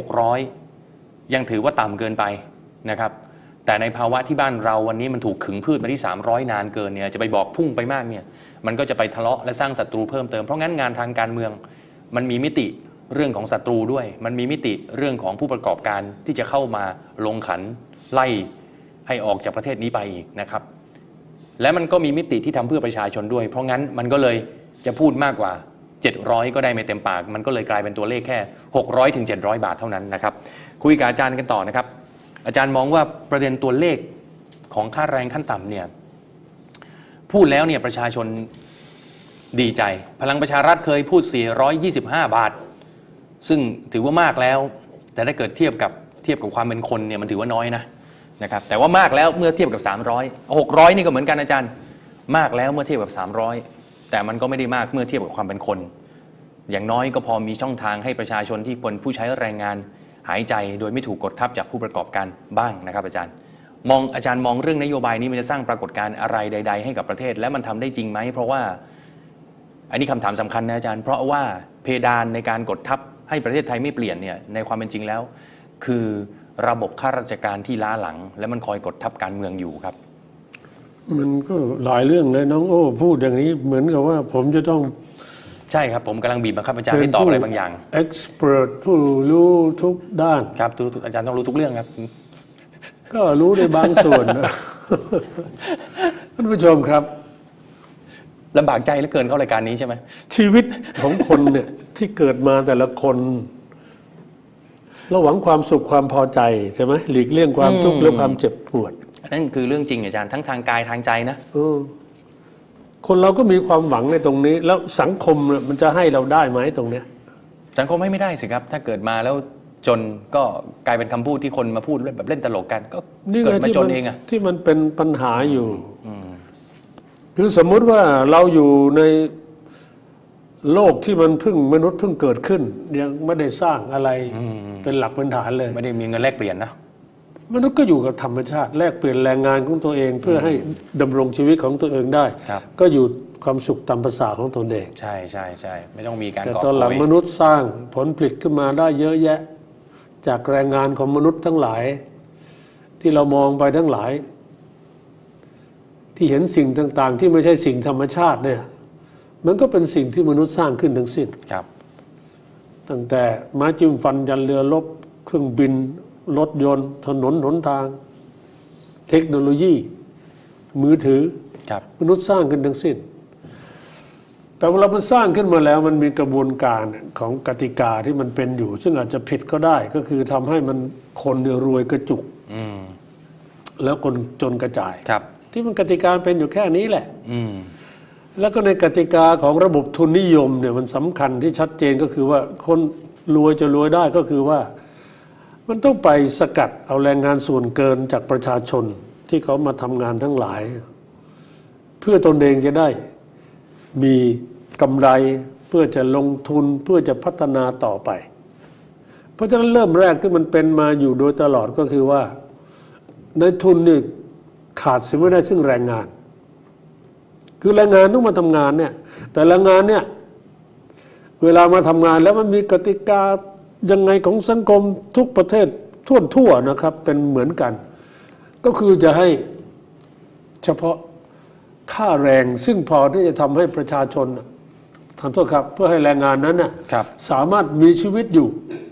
600ยังถือว่าต่ำเกินไปนะครับแต่ในภาวะที่บ้านเราวันนี้มันถูกขึงพืชมาที่300นานเกินเนี่ยจะไปบอกพุ่งไปมากเนี่ยมันก็จะไปทะเลาะและสร้างศัตรูเพิ่มเติมเพราะงั้นงานทางการเมืองมันมีมิติเรื่องของศัตรูด้วยมันมีมิติเรื่องของผู้ประกอบการที่จะเข้ามาลงขันไล่ให้ออกจากประเทศนี้ไปอีกนะครับและมันก็มีมิติที่ทำเพื่อประชาชนด้วยเพราะงั้นมันก็เลยจะพูดมากกว่า700ก็ได้ไม่เต็มปากมันก็เลยกลายเป็นตัวเลขแค่600 ถึง 700 บาทเท่านั้นนะครับคุยกับอาจารย์กันต่อนะครับอาจารย์มองว่าประเด็นตัวเลขของค่าแรงขั้นต่ำเนี่ยพูดแล้วเนี่ยประชาชนดีใจพลังประชารัฐเคยพูด425 บาทซึ่งถือว่ามากแล้วแต่ถ้าเกิดเทียบกับความเป็นคนเนี่ยมันถือว่าน้อยนะครับแต่ว่ามากแล้วเมื่อเทียบกับ300 600นี่ก็เหมือนกันอาจารย์มากแล้วเมื่อเทียบกับ300แต่มันก็ไม่ได้มากเมื่อเทียบกับความเป็นคนอย่างน้อยก็พอมีช่องทางให้ประชาชนที่เป็นผู้ใช้แรงงานหายใจโดยไม่ถูกกดทับจากผู้ประกอบการบ้างนะครับอาจารย์มองเรื่องนโยบายนี้มันจะสร้างปรากฏการณ์อะไรใดๆให้กับประเทศและมันทำได้จริงไหมเพราะว่าอันนี้คำถามสำคัญนะอาจารย์เพราะว่าเพดานในการกดทับให้ประเทศไทยไม่เปลี่ยนเนี่ยในความเป็นจริงแล้วคือระบบข้าราชการที่ล้าหลังและมันคอยกดทับการเมืองอยู่ครับมันก็หลายเรื่องเลยน้องโอ้พูดอย่างนี้เหมือนกับว่าผมจะต้องใช่ครับผมกำลังบีบบังคับอาจารย์ให้ตอบอะไรบางอย่าง expert ผู้รู้ทุกด้านครับอาจารย์ต้องรู้ทุกเรื่องครับก็รู้ในบางส่วนท่านผู้ชมครับลำบากใจเหลือเกินเข้ารายการนี้ใช่ไหมชีวิตของคนเนี่ยที่เกิดมาแต่ละคนเราหวังความสุขความพอใจใช่ไหมหลีกเลี่ยงความทุกข์และความเจ็บปวดนั่นคือเรื่องจริงอาจารย์ทั้งทางกายทางใจนะคนเราก็มีความหวังในตรงนี้แล้วสังคมมันจะให้เราได้ไหมตรงเนี้ยสังคมให้ไม่ได้สิครับถ้าเกิดมาแล้วจนก็กลายเป็นคำพูดที่คนมาพูดแบบเล่นตลกกันก็เกิดมาจนเองอะที่มันเป็นปัญหาอยู่คือสมมุติว่าเราอยู่ในโลกที่มันมนุษย์เพิ่งเกิดขึ้นยังไม่ได้สร้างอะไรเป็นหลักเป็นฐานเลยไม่ได้มีเงินแลกเปลี่ยนนะมนุษย์ก็อยู่กับธรรมชาติแลกเปลี่ยนแรงงานของตัวเองเพื่อให้ดำรงชีวิตของตัวเองได้ก็อยู่ความสุขตามภาษาของตนเองใช่ไม่ต้องมีการแต่ตอนหลังมนุษย์สร้างผลผลิตขึ้นมาได้เยอะแยะจากแรงงานของมนุษย์ทั้งหลายที่เรามองไปทั้งหลายที่เห็นสิ่งต่างๆที่ไม่ใช่สิ่งธรรมชาติเนี่ยมันก็เป็นสิ่งที่มนุษย์สร้างขึ้นทั้งสิ้นครับตั้งแต่ไม้จิ้มฟันยันเรือรบเครื่องบินรถยนต์ถนนหนทาง เทคโนโลยีมือถือมนุษย์สร้างขึ้นทั้งสิ้นแต่เวลามันสร้างขึ้นมาแล้วมันมีกระบวนการของกติกาที่มันเป็นอยู่ซึ่งอาจจะผิดก็ได้ก็คือทำให้มันคนรวยกระจุกแล้วคนจนกระจายที่มันกติกาเป็นอยู่แค่นี้แหละแล้วก็ในกติกาของระบบทุนนิยมเนี่ยมันสำคัญที่ชัดเจนก็คือว่าคนรวยจะรวยได้ก็คือว่ามันต้องไปสกัดเอาแรงงานส่วนเกินจากประชาชนที่เขามาทำงานทั้งหลายเพื่อตนเองจะได้มีกำไรเพื่อจะลงทุนเพื่อจะพัฒนาต่อไปเพราะฉะนั้นเริ่มแรกที่มันเป็นมาอยู่โดยตลอดก็คือว่าในทุนนี่ขาดเสียไม่ได้ซึ่งแรงงานคือแรงงานต้องมาทำงานเนี่ยแต่แรงงานเนี่ยเวลามาทำงานแล้วมันมีกติกายังไงของสังคมทุกประเทศทั่วนะครับเป็นเหมือนกันก็คือจะให้เฉพาะค่าแรงซึ่งพอที่จะทำให้ประชาชนขอโทษครับเพื่อให้แรงงานนั้นน่ะสามารถมีชีวิตอยู่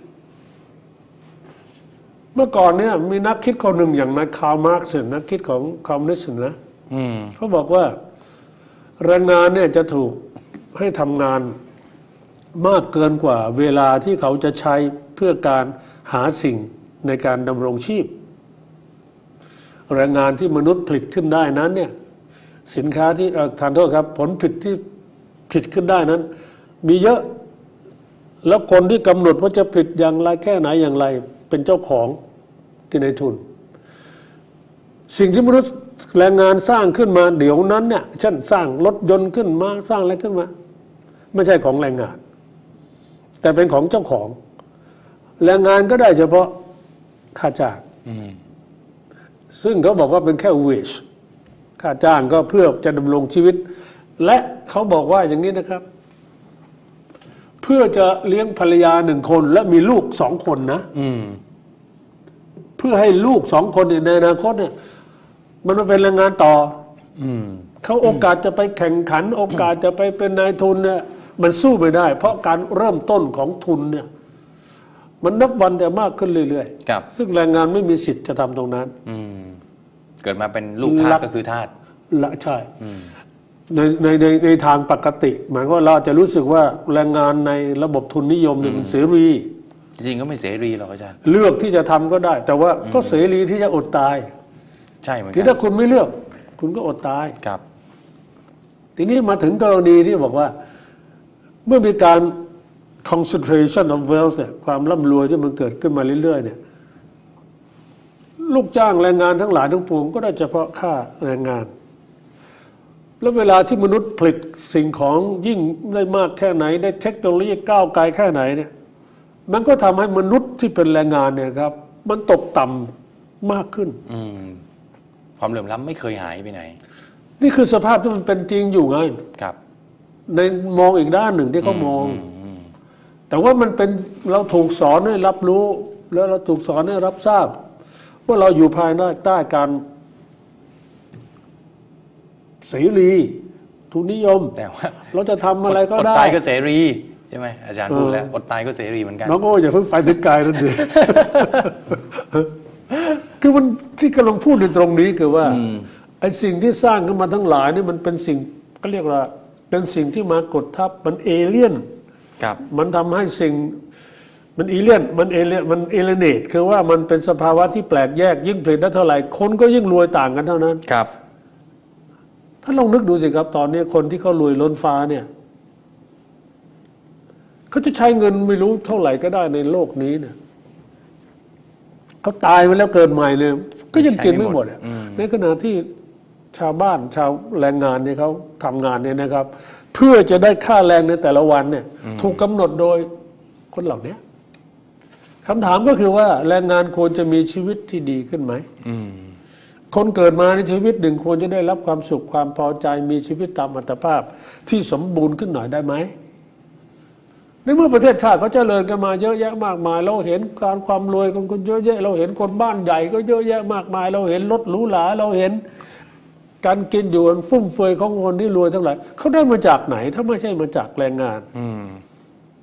เมื่อก่อนเนี่ยมีนักคิดคนหนึ่งอย่างนายคาร์ล มาร์กซ์นักคิดของคอมมิวนิสต์นะเขาบอกว่าแรงงานเนี่ยจะถูกให้ทำงานมากเกินกว่าเวลาที่เขาจะใช้เพื่อการหาสิ่งในการดำรงชีพแรงงานที่มนุษย์ผลิตขึ้นได้นั้นเนี่ยสินค้าที่ทานโทษครับผลผลิตที่ผลิตขึ้นได้นั้นมีเยอะแล้วคนที่กำหนดว่าจะผลิตอย่างไรแค่ไหนอย่างไรเป็นเจ้าของที่ในทุนสิ่งที่มนุษย์แรงงานสร้างขึ้นมาเดี๋ยวนั้นเนี่ยเช่นสร้างรถยนต์ขึ้นมาสร้างอะไรขึ้นมาไม่ใช่ของแรงงานแต่เป็นของเจ้าของแรงงานก็ได้เฉพาะค่าจ้างซึ่งเขาบอกว่าเป็นแค่ wage ค่าจ้างก็เพื่อจะดำรงชีวิตและเขาบอกว่าอย่างนี้นะครับเพื่อจะเลี้ยงภรรยา1 คนและมีลูก2 คนนะเพื่อให้ลูก2 คนในอนาคตเนี่ยมันมาเป็นแรงงานต่อเขาโอกาสจะไปแข่งขันโอกาสจะไปเป็นนายทุนเนี่ยมันสู้ไม่ได้เพราะการเริ่มต้นของทุนเนี่ยมันนับวันจะมากขึ้นเรื่อยๆซึ่งแรงงานไม่มีสิทธิ์จะทำตรงนั้นเกิดมาเป็นลูกทาสก็คือทาสละใช่ในทางปกติหมายว่าเราจะรู้สึกว่าแรงงานในระบบทุนนิยมเนี่ยมันเสรีจริงๆก็ไม่เสรีหรอกอาจารย์เลือกที่จะทำก็ได้แต่ว่าก็เสรีที่จะอดตายใช่เหมือนกันที่ถ้าคุณไม่เลือกคุณก็อดตายครับทีนี้มาถึงกรณีที่บอกว่าเมื่อมีการ concentration of wealth เนี่ยความร่ำรวยที่มันเกิดขึ้นมาเรื่อยๆเนี่ยลูกจ้างแรงงานทั้งหลายทั้งปวงก็ได้เฉพาะค่าแรงงานแล้วเวลาที่มนุษย์ผลิตสิ่งของยิ่งได้มากแค่ไหนได้เทคโนโลยีก้าวไกลแค่ไหนเนี่ยมันก็ทำให้มนุษย์ที่เป็นแรงงานเนี่ยครับมันตกต่ำมากขึ้นความเหลื่อมล้ำไม่เคยหายไปไหนนี่คือสภาพที่มันเป็นจริงอยู่ไงครับในมองอีกด้านหนึ่งที่เขามองแต่ว่ามันเป็นเราถูกสอนให้รับรู้แล้วเราถูกสอนให้รับทราบว่าเราอยู่ภายใต้การเสรีทุนนิยมแต่ว่าเราจะทำอะไรก็ได้อดตายก็เสรีใช่ไหมอาจารย์พูดแล้วอดตายก็เสรีเหมือนกันน้องโอ้อย่าเพิ่งไปถึงกายนั่นเองคือมันที่กำลังพูดในตรงนี้คือว่าไอ้สิ่งที่สร้างขึ้นมาทั้งหลายนี่มันเป็นสิ่งก็เรียกว่าเป็นสิ่งที่มากดทับมันเอเลี่ยนมันทำให้สิ่งมันเอเลี่ยนมันเอเลเนตคือว่ามันเป็นสภาวะที่แปลกแยกยิ่งผลิตได้เท่าไหร่คนก็ยิ่งรวยต่างกันเท่านั้นครับท่านลองนึกดูสิครับตอนนี้คนที่เขารวยล้นฟ้าเนี่ยเขาจะใช้เงินไม่รู้เท่าไหร่ก็ได้ในโลกนี้เนี่ยเขาตายไปแล้วเกิดใหม่เนี่ยก็ยังกินไม่หมดในขณะที่ชาวบ้านชาวแรงงานเนี่ยเขาทำงานเนี่ยนะครับเพื่อจะได้ค่าแรงในแต่ละวันเนี่ยถูกกำหนดโดยคนเหล่านี้คำถามก็คือว่าแรงงานควรจะมีชีวิตที่ดีขึ้นไหมคนเกิดมาในชีวิตหนึ่งควรจะได้รับความสุขความพอใจมีชีวิตตามอัตภาพที่สมบูรณ์ขึ้นหน่อยได้ไหมในเมื่อประเทศชาติเขาเจริญกันมาเยอะแยะมากมายเราเห็นการความรวยของคนเยอะแยะเราเห็นคนบ้านใหญ่ก็เยอะแยะมากมายเราเห็นรถหรูหราเราเห็นการกินอยู่ฟุ่มเฟือยของคนที่รวยทั้งหลายเขาได้มาจากไหนถ้าไม่ใช่มาจากแรงงาน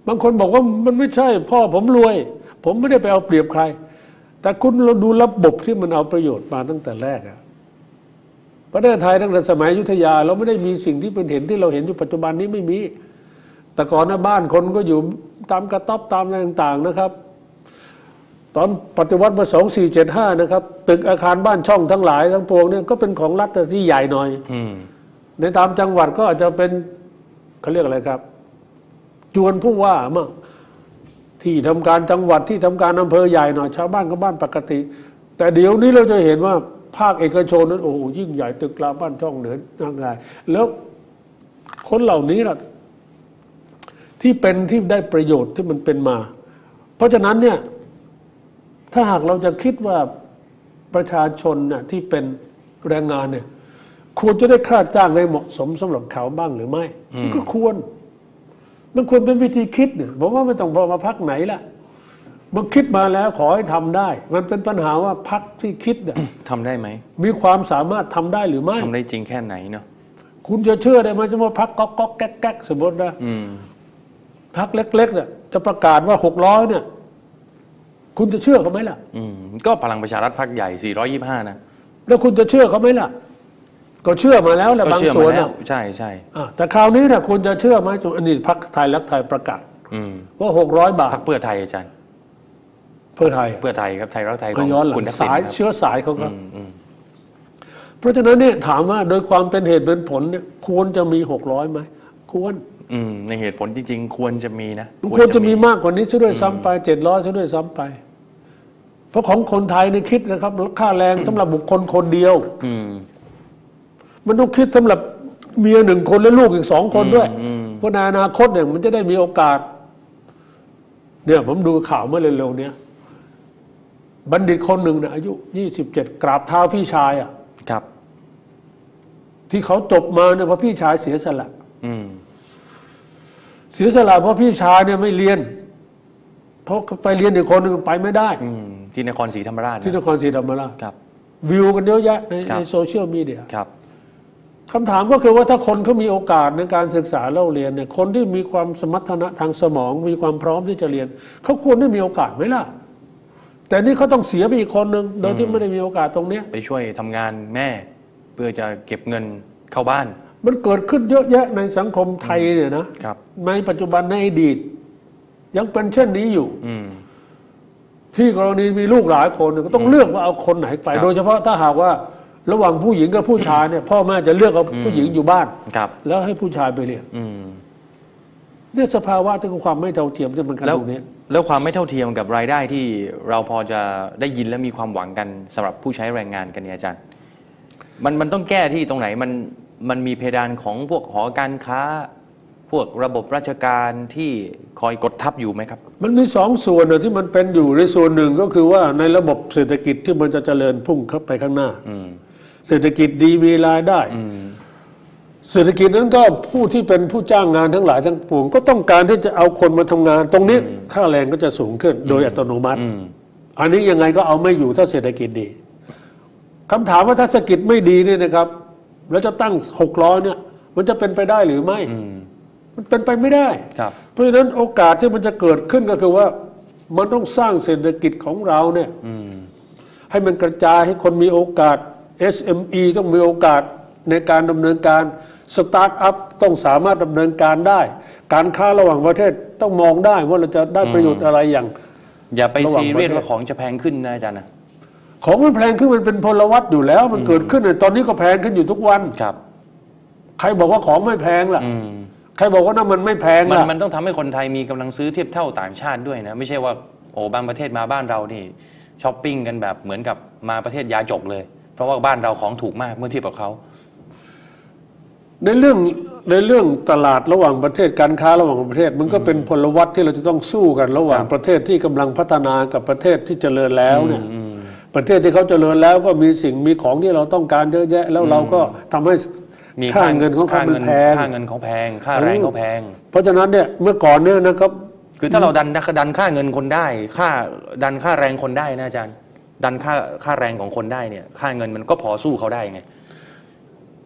บางคนบอกว่ามันไม่ใช่พ่อผมรวย ผมไม่ได้ไปเอาเปรียบใคร แต่คุณเราดูระบบที่มันเอาประโยชน์มาตั้งแต่แรกอะประเทศไทยตั้งแต่สมัยอยุธยาเราไม่ได้มีสิ่งที่เป็นเห็นที่เราเห็นอยู่ปัจจุบันนี้ไม่มี แต่ก่อนนะบ้านคนก็อยู่ตามกระต๊อบตามอะไรต่างๆนะครับ ตอนปฏิวัติมา2475นะครับตึกอาคารบ้านช่องทั้งหลายทั้งปวงเนี่ยก็เป็นของรัฐที่ใหญ่หน่อยในตามจังหวัดก็อาจจะเป็นเขาเรียกอะไรครับจวนผู้ว่ามั่งที่ทำการจังหวัดที่ทำการอำเภอใหญ่หน่อยชาวบ้านก็บ้านปกติแต่เดี๋ยวนี้เราจะเห็นว่าภาคเอกชนนั้นโอ้ยิ่งใหญ่ตึกรามบ้านช่องเหนือนั่งไงแล้วคนเหล่านี้ล่ะที่เป็นที่ได้ประโยชน์ที่มันเป็นมา เพราะฉะนั้นเนี่ยถ้าหากเราจะคิดว่าประชาชนน่ะที่เป็นแรงงานเนี่ยควรจะได้ค่าจ้างให้เหมาะสมสำหรับเขาบ้างหรือไม่มันก็ควรมันควรเป็นวิธีคิดเนี่ยผมว่าไม่ต้องมาพักไหนล่ะมันคิดมาแล้วขอให้ทำได้มันเป็นปัญหาว่าพักที่คิดเนี่ยทำได้ไหมมีความสามารถทำได้หรือไม่ทำได้จริงแค่ไหนเนาะคุณจะเชื่อได้ไหมสมมติพักก๊อกก๊อกแก๊กแก๊กสมมตินะพักเล็กๆเนี่ยจะประกาศว่า600เนี่ยคุณจะเชื่อเขาไหมล่ะก็พลังประชารัฐพรรคใหญ่425นะแล้วคุณจะเชื่อเขาไหมล่ะก็เชื่อมาแล้วแหละบางส่วนนะใช่ใช่แต่คราวนี้เนี่ยคุณจะเชื่อไหมอันนี้พรรคไทยรักไทยประกาศว่า600 บาทพรรคเพื่อไทยอาจารย์เพื่อไทยครับไทยรักไทยของคุณทักษิณสายเชื้อสายเขาครับเพราะฉะนั้นเนี่ยถามว่าโดยความเป็นเหตุเป็นผลเนี่ยควรจะมี600ไหมควรในเหตุผลจริงๆควรจะมีนะควรจะมีมากกว่านี้ซะด้วยซ้ำไป700ซะด้วยซ้ำไปเพราะของคนไทยเนี่ยคิดนะครับค่าแรงสำหรับบุคคลคนเดียวมันต้องคิดสำหรับเมีย1 คนและลูกอีก2 คนด้วยเพราะในอนาคตเนี่ยมันจะได้มีโอกาสเนี่ยผมดูข่าวเมื่อเร็วๆนี้บัณฑิตคนหนึ่งเนี่ยอายุ27กราบเท้าพี่ชายครับที่เขาจบมาเนี่ยเพราะพี่ชายเสียสละเสียสละเพราะพี่ชายเนี่ยไม่เรียนเพราะไปเรียนอีกคนหนึ่งไปไม่ได้ที่นครศรีธรรมราชที่นครศรีธรรมราชครับวิวกันเยอะแยะในโซเชียลมีเดียครับคำถามก็คือว่าถ้าคนเขามีโอกาสในการศึกษาเล่าเรียนเนี่ยคนที่มีความสมรรถนะทางสมองมีความพร้อมที่จะเรียนเขาควรได้มีโอกาสไหมล่ะแต่นี่เขาต้องเสียไปอีกคนหนึ่งโดยที่ไม่ได้มีโอกาสตรงนี้ไปช่วยทำงานแม่เพื่อจะเก็บเงินเข้าบ้านมันเกิดขึ้นเยอะแยะในสังคมไทยเนี่ยนะครับในปัจจุบันในอดีตยังเป็นเช่นนี้อยู่ที่กรณีมีลูกหลายคนก็ต้องเลือกว่าเอาคนไหนไปโดยเฉพาะถ้าหากว่าระหว่างผู้หญิงกับผู้ชายเนี่ยพ่อแม่จะเลือกเอาผู้หญิงอยู่บ้านแล้วให้ผู้ชายไปเรียนเนี่ยสภาวะที่ความไม่เท่าเทียมจะมันกันตรงนี้แล้วความไม่เท่าเทียมกับรายได้ที่เราพอจะได้ยินและมีความหวังกันสำหรับผู้ใช้แรงงานกันเนี่ยอาจารย์มันต้องแก้ที่ตรงไหนมันมีเพดานของพวกหอการค้าพวกระบบราชการที่คอยกดทับอยู่ไหมครับมันมี2 ส่วนที่มันเป็นอยู่ในส่วนหนึ่งก็คือว่าในระบบเศรษฐกิจที่มันจะเจริญพุ่งเข้าไปข้างหน้าเศรษฐกิจดีมีรายได้เศรษฐกิจนั้นก็ผู้ที่เป็นผู้จ้างงานทั้งหลายทั้งปวงก็ต้องการที่จะเอาคนมาทำงานตรงนี้ค่าแรงก็จะสูงขึ้นโดยอัตโนมัติอันนี้ยังไงก็เอาไม่อยู่ถ้าเศรษฐกิจดีคำถามว่าถ้าเศรษฐกิจไม่ดีเนี่ยนะครับแล้วจะตั้ง600เนี่ยมันจะเป็นไปได้หรือไม่มันเป็นไปไม่ได้เพราะฉะนั้นโอกาสที่มันจะเกิดขึ้นก็คือว่ามันต้องสร้างเศรษฐกิจของเราเนี่ยให้มันกระจายให้คนมีโอกาส SME ต้องมีโอกาสในการดำเนินการสตาร์ทอัพต้องสามารถดำเนินการได้การค้าระหว่างประเทศต้องมองได้ว่าเราจะได้ประโยชน์อะไรอย่างอย่าไปซีเรียสว่าของจะแพงขึ้นนะอาจารย์นะของมันแพงขึ้นมันเป็นพลวัตอยู่แล้วมันเกิดขึ้นตอนนี้ก็แพงขึ้นอยู่ทุกวันครับใครบอกว่าของไม่แพงล่ะใครบอกว่าน้ำมันไม่แพงล่ะมันต้องทำให้คนไทยมีกำลังซื้อเทียบเท่าต่างชาติด้วยนะไม่ใช่ว่าโอ้บางประเทศมาบ้านเรานี่ช้อปปิ้งกันแบบเหมือนกับมาประเทศยาจกเลยเพราะว่าบ้านเราของถูกมากเมื่อเทียบกับเขาในเรื่องตลาดระหว่างประเทศการค้าระหว่างประเทศมันก็เป็นพลวัตที่เราจะต้องสู้กันระหว่างประเทศที่กำลังพัฒนากับประเทศที่เจริญแล้วเนี่ยประเทศที่เขาเจริญแล้วก็มีสิ่งมีของที่เราต้องการเยอะแยะแล้วเราก็ทำให้ค่าเงินของเขามันแพงค่าเงินเขาแพงค่าแรงเขาแพงเพราะฉะนั้นเนี่ยเมื่อก่อนเนี่ยนะครับคือถ้าเราดันค่าเงินคนได้ดันค่าแรงคนได้นะอาจารย์ดันค่าแรงของคนได้เนี่ยค่าเงินมันก็พอสู้เขาได้ไง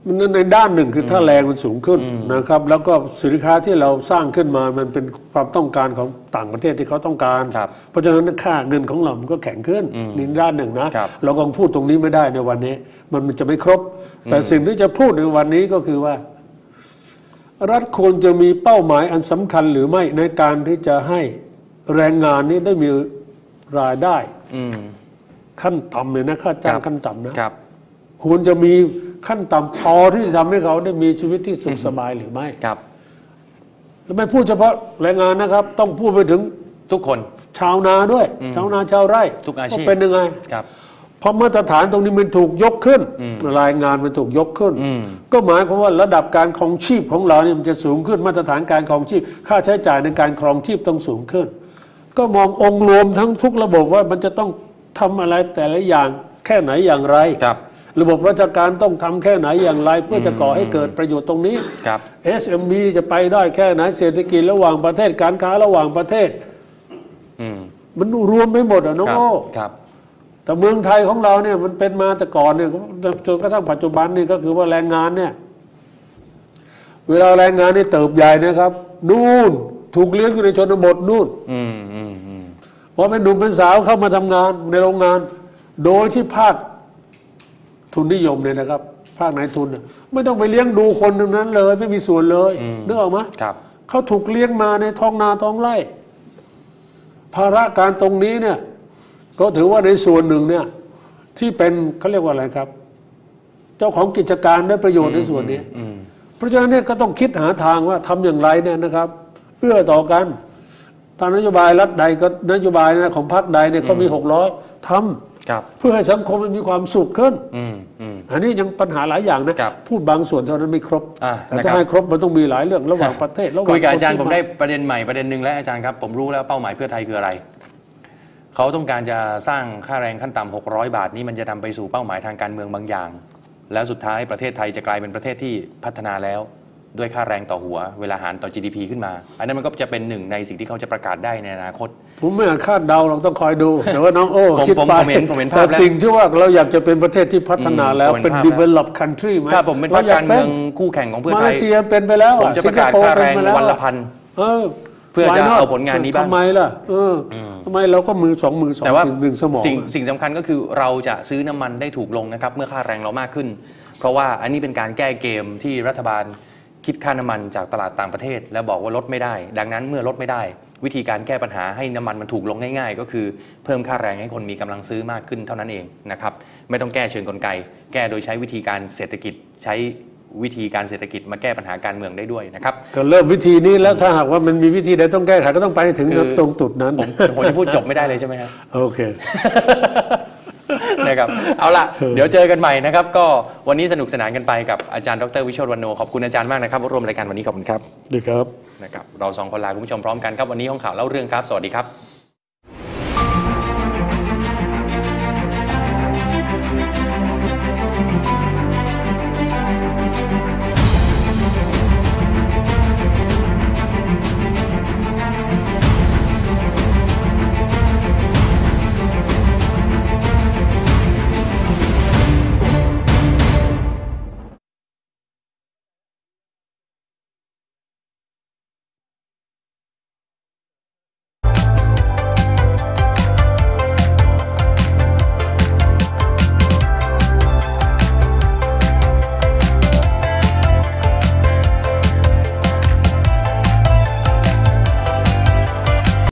มันในด้านหนึ่งคือถ้าแรงมันสูงขึ้นนะครับแล้วก็สินค้าที่เราสร้างขึ้นมามันเป็นความต้องการของต่างประเทศที่เขาต้องการเพราะฉะนั้นค่าเงินของเรามันก็แข็งขึ้นนี่ด้านหนึ่งนะเราคงพูดตรงนี้ไม่ได้ในวันนี้มันจะไม่ครบแต่สิ่งที่จะพูดในวันนี้ก็คือว่ารัฐควรจะมีเป้าหมายอันสำคัญหรือไม่ในการที่จะให้แรงงานนี้ได้มีรายได้ขั้นต่ำเลยนะค่าจ้างขั้นต่ำนะควรจะมีขั้นต่ำพอที่จะทำให้เขาได้มีชีวิตที่สุขสบายหรือไม่แล้วไม่พูดเฉพาะแรงงานนะครับต้องพูดไปถึงทุกคนชาวนาด้วยชาวนาชาวไร่ทุกอาชีพเป็นยังไงเพราะมาตรฐานตรงนี้มันถูกยกขึ้นรายงานมันถูกยกขึ้นก็หมายความว่าระดับการครองชีพของเราเนี่ยมันจะสูงขึ้นมาตรฐานการครองชีพค่าใช้จ่ายในการครองชีพต้องสูงขึ้นก็มององค์รวมทั้งทุกระบบว่ามันจะต้องทำอะไรแต่ละอย่างแค่ไหนอย่างไรระบบราชการต้องทำแค่ไหนอย่างไรเพื่อจะก่อให้เกิดประโยชน์ตรงนี้ SME จะไปได้แค่ไหนเศรษฐกิจระหว่างประเทศการค้าระหว่างประเทศมันรวมไม่หมดอ่ะน้องโอ้แต่เมืองไทยของเราเนี่ยมันเป็นมาแต่ก่อนเนี่ยจนกระทั่งปัจจุบันนี่ก็คือว่าแรงงานเนี่ยเวลาแรงงานนี่เติบใหญ่นะครับนู่นถูกเลี้ยงอยู่ในชนบทนู่นพอเป็นหนุ่มเป็นสาวเข้ามาทำงานในโรงงานโดยที่ภาคทุนนิยมเนี่ยนะครับภาคนายทุนไม่ต้องไปเลี้ยงดูคนตรงนั้นเลยไม่มีส่วนเลยนึกออกไหมเขาถูกเลี้ยงมาในท้องนาท้องไร่ภาระการตรงนี้เนี่ยก็ถือว่าในส่วนหนึ่งเนี่ยที่เป็นเขาเรียกว่าอะไรครับเจ้าของกิจการได้ประโยชน์ในส่วนนี้เพราะฉะนั้นเนี่ยก็ต้องคิดหาทางว่าทำอย่างไรเนี่ยนะครับเอื้อต่อกันตามนโยบายรัฐใดก็นโยบายนะของพรรคใดเนี่ยเขามี600ทำเพื่อให้สังคมมันมีความสุขขึ้นอันนี้ยังปัญหาหลายอย่างนะพูดบางส่วนเท่านั้นไม่ครบแต่ถ้าให้ครบมันต้องมีหลายเรื่องระหว่างประเทศคุยกับอาจารย์ผมได้ประเด็นใหม่ประเด็นหนึ่งแล้วอาจารย์ครับผมรู้แล้วเป้าหมายเพื่อไทยคืออะไรเขาต้องการจะสร้างค่าแรงขั้นต่ำ600 บาทนี้มันจะนำไปสู่เป้าหมายทางการเมืองบางอย่างแล้วสุดท้ายประเทศไทยจะกลายเป็นประเทศที่พัฒนาแล้วด้วยค่าแรงต่อหัวเวลาหารต่อ GDP ขึ้นมาอันนั้นมันก็จะเป็นหนึ่งในสิ่งที่เขาจะประกาศได้ในอนาคตผมไม่อาจคาดเดาเราต้องคอยดูแต่ว่าน้องโอ้คิดไปแต่สิ่งที่ว่าเราอยากจะเป็นประเทศที่พัฒนาแล้วเป็น developed country ไหมถ้าผมเป็นพรรคการเมืองคู่แข่งของเพื่อไทยมาเลเซียเป็นไปแล้วผมจะประกาศค่าแรงวันละ1,000เพื่อจะเอาผลงานนี้บ้างทำไมล่ะทำไมเราก็มือสองแต่ว่าหนึ่งสมองสิ่งสำคัญก็คือเราจะซื้อน้ำมันได้ถูกลงนะครับเมื่อค่าแรงเรามากขึ้นเพราะว่าอันนี้เป็นการแก้เกมที่รัฐบาลคิดค่าน้ำมันจากตลาดต่างประเทศแล้วบอกว่าลดไม่ได้ดังนั้นเมื่อลดไม่ได้วิธีการแก้ปัญหาให้น้ำมันมันถูกลงง่ายๆก็คือเพิ่มค่าแรงให้คนมีกำลังซื้อมากขึ้นเท่านั้นเองนะครับไม่ต้องแก้เชิงกลไกแก้โดยใช้วิธีการเศรษฐกิจใช้วิธีการเศรษฐกิจมาแก้ปัญหาการเมืองได้ด้วยนะครับก็เริ่มวิธีนี้แล้วถ้าหากว่ามันมีวิธีใดต้องแก้ไขก็ต้องไปถึงตรงจุดนั้นผมจะพูดจบไม่ได้เลยใช่ไหมครับโอเคนะครับเอาล่ะเดี๋ยวเจอกันใหม่นะครับก็วันนี้สนุกสนานกันไปกับอาจารย์ดร.วิโชติวรรณโนขอบคุณอาจารย์มากนะครับร่วมรายการวันนี้ขอบคุณครับดีครับนะครับเรา2 คนลาคุณผู้ชมพร้อมกันครับวันนี้ห้องข่าวเล่าเรื่องครับสวัสดีครับ